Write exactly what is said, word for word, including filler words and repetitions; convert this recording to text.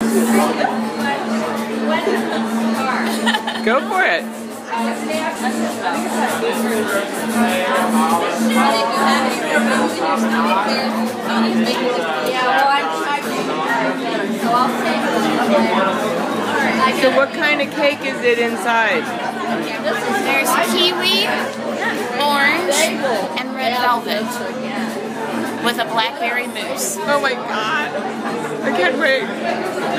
Go for it. So what kind of cake is it inside? There's kiwi, orange, and red velvet with a blackberry mousse. Oh my god. I can't wait.